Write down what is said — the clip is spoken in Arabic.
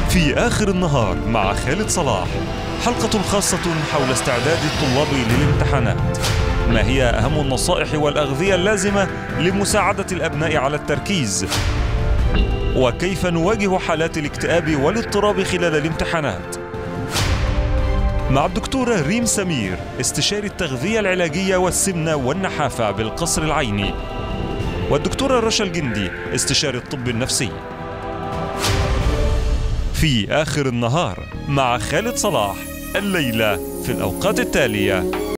في آخر النهار مع خالد صلاح، حلقة خاصة حول استعداد الطلاب للامتحانات. ما هي أهم النصائح والأغذية اللازمة لمساعدة الأبناء على التركيز؟ وكيف نواجه حالات الاكتئاب والاضطراب خلال الامتحانات؟ مع الدكتورة ريم سمير، استشاري التغذية العلاجية والسمنة والنحافة بالقصر العيني، والدكتورة رشا الجندي، استشاري الطب النفسي. في آخر النهار مع خالد صلاح، الليلة في الأوقات التالية.